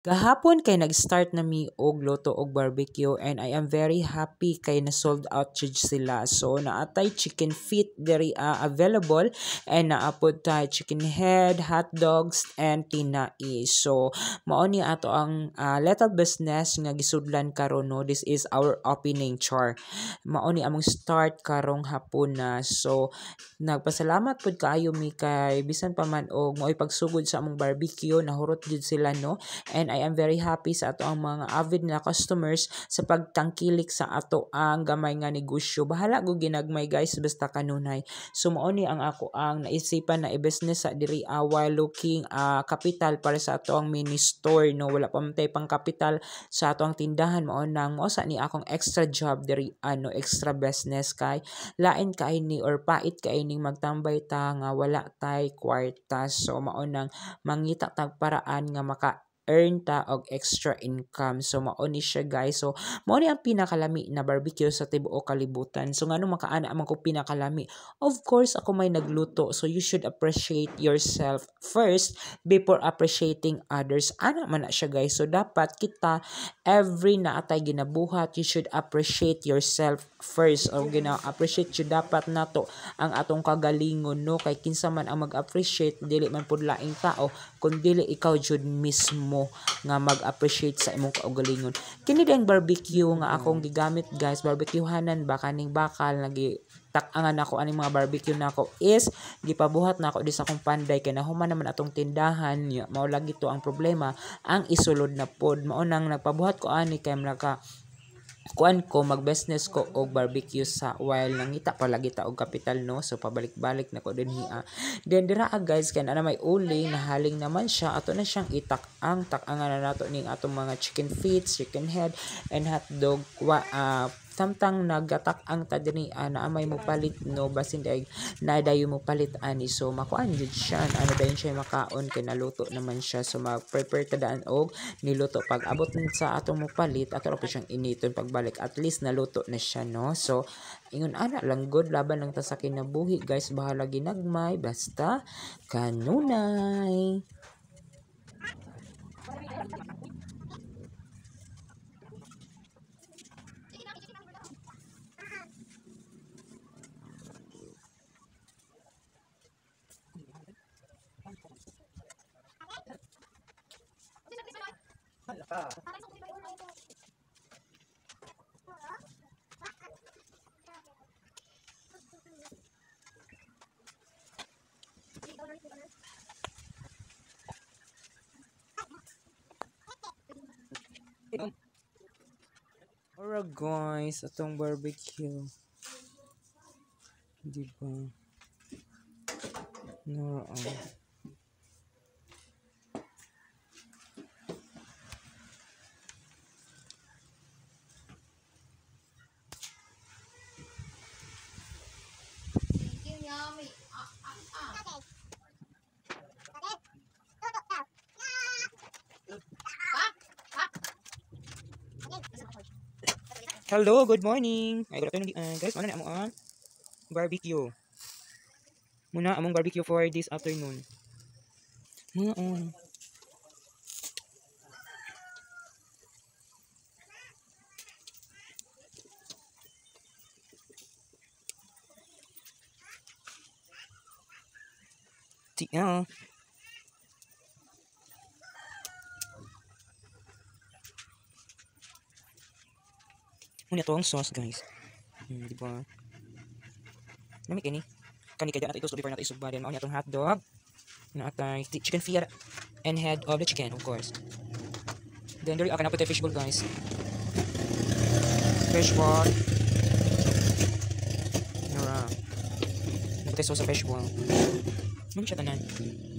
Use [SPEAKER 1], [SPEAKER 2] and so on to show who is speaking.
[SPEAKER 1] Gahapon kay nag-start na mi og luto og barbecue and I am very happy kay na sold out jud sila. So naatay chicken feet diri available and naapod tay chicken head, hot dogs and tinai. So mao ni ato ang little business nga gisudlan karon no. This is our opening char. Mao ni among start karong hapon na. So nagpasalamat pud kaayo mi kay bisan pa man og mo'y pagsugod sa among barbecue nahurot jud sila no. And I am very happy sa ato ang mga avid na customers sa pagtangkilik sa ato ang gamay nga negosyo. Bahala go ginagmay guys basta kanunay. So mao ni ang ako ang naisipan na i-business sa diri while looking capital para sa ato ang mini store no. Wala pa man tay pang capital sa ato ang tindahan mao nang mao sa ni akong extra job diri extra business kay lain kay ni or pait kay ning magtambay ta nga wala tay kwarta. So mao nang mangita tag paraan nga maka earn ta og extra income. So mao ni siya guys. So mao ni ang pinakalami na barbecue sa tibuok kalibutan. So ngano makaana man ko pinakalami? Of course ako may nagluto. So you should appreciate yourself first before appreciating others. Ana man na siya guys. So dapat kita every na atay ginabuhat you should appreciate yourself first. O gina-appreciate you dapat nato ang atong kagalingon no. Kay kinsa man ang mag-appreciate dili man pud laing tao kun dili ikaw jud mismo nga mag-appreciate sa imong kaugalingon. Kini ding barbecue nga akong gigamit guys, barbecuehanan ba kaning bakal lagi tak-angan ako aning mga barbecue nako is gipabuhat na ako di sa akong panday kay nahuman naman atong tindahan mao lagi to ang problema ang isulod na pod mao nang nagpabuhat ko ani kay naka kuan ko mag-business ko og barbecue sa while nangita pa lagi ta og kapital no. So pabalik-balik na ko dinhi then dira guys kay ana may uli nahaling naman siya ato na siyang itak-ang tak-angan na nato ning atong mga chicken feet, chicken head and hot dog samtang nagatak ang ta dinhi na amay mo palit no basin day na dayo mo palit ani. So makuan jud siya ano dayon siya makaon kay naluto naman siya. So mag-prepare ta daan og niluto pag abot sa atong mo palit ato ra po siyang initon pagbalik at least naluto na siya no. So ingon ana lang good laban lang ta sa kinabuhi guys, bahala ginagmay basta kanunay. Ora guys, atong barbecue. Di ba? No. Hello, good morning. Ay, good afternoon guys. Ano na among barbecue. Muna among barbecue for this afternoon. Mga muna to ang sauce guys. Di ba? Namik ini. Kani kaya natin ito so before natin isugba din. Mao ni atong hotdog. Na atay chicken feet and head of the chicken of course. Then there akan put the fishball guys. Fishball. Nara. Nagtay sauce sa fishball. Ano siya tanan?